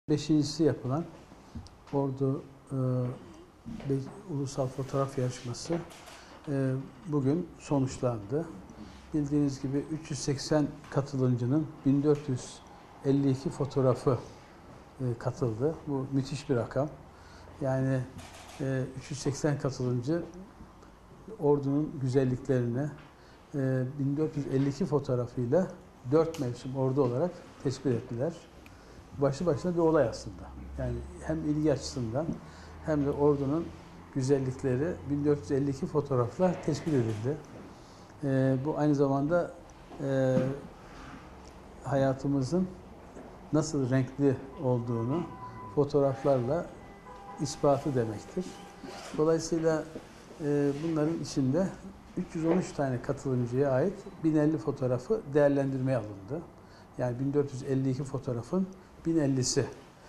Beşincisi yapılan Ordu Ulusal Fotoğraf Yarışması bugün sonuçlandı. Bildiğiniz gibi 380 katılımcının 1452 fotoğrafı katıldı. Bu müthiş bir rakam. Yani 380 katılımcı Ordu'nun güzelliklerini 1452 fotoğrafıyla 4 mevsim Ordu olarak tespit ettiler. Başlı başına bir olay aslında. Yani hem ilgi açısından hem de Ordu'nun güzellikleri 1452 fotoğrafla tespit edildi. Bu aynı zamanda hayatımızın nasıl renkli olduğunu fotoğraflarla ispatı demektir. Dolayısıyla bunların içinde 313 tane katılımcıya ait 1050 fotoğrafı değerlendirmeye alındı. Yani 1452 fotoğrafın 1050'si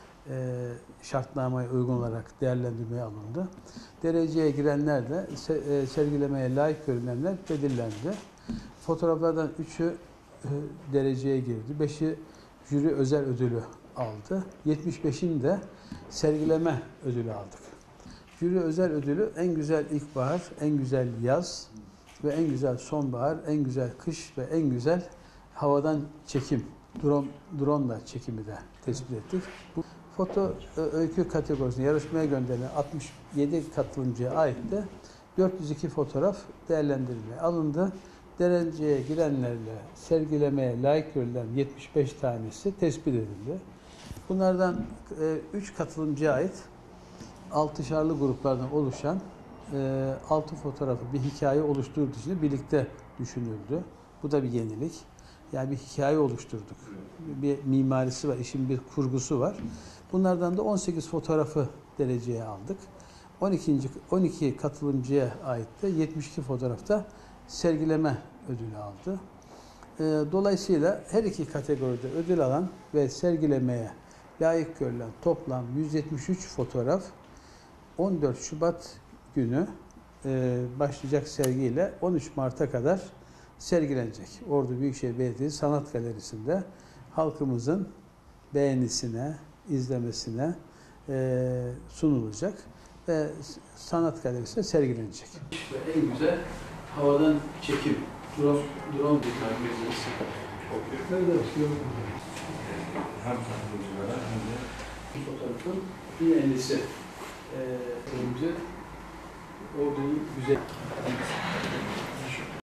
şartnameye uygun olarak değerlendirmeye alındı. Dereceye girenler de sergilemeye layık görünenler belirlendi. Fotoğraflardan 3'ü dereceye girdi. 5'i jüri özel ödülü aldı. 75'in de sergileme ödülü aldık. Jüri özel ödülü en güzel ilkbahar, en güzel yaz ve en güzel sonbahar, en güzel kış ve en güzel havadan çekim, drone'la çekimi de tespit ettik. Bu foto öykü kategorisinde yarışmaya gönderilen 67 katılımcıya ait de 402 fotoğraf değerlendirilmeye alındı. Dereceye girenlerle sergilemeye layık görülen 75 tanesi tespit edildi. Bunlardan 3 katılımcıya ait 6'şarlı gruplardan oluşan 6 fotoğrafı bir hikaye oluşturduğu için birlikte düşünüldü. Bu da bir yenilik. Yani bir hikaye oluşturduk. Bir mimarisi var, işin bir kurgusu var. Bunlardan da 18 fotoğrafı dereceye aldık. 12 katılımcıya ait de 72 fotoğrafta sergileme ödülü aldı. Dolayısıyla her iki kategoride ödül alan ve sergilemeye layık görülen toplam 173 fotoğraf 14 Şubat günü başlayacak sergiyle 13 Mart'a kadar sergilenecek. Ordu Büyükşehir Belediyesi Sanat Galerisi'nde halkımızın beğenisine, izlemesine sunulacak ve Sanat Galerisi'nde sergilenecek. Ve en güzel havadan çekim, drone bir meselesi oluyor. Hem katılımcılara hem de bu fotoğrafın 1050'si önce Ordu'nun güzel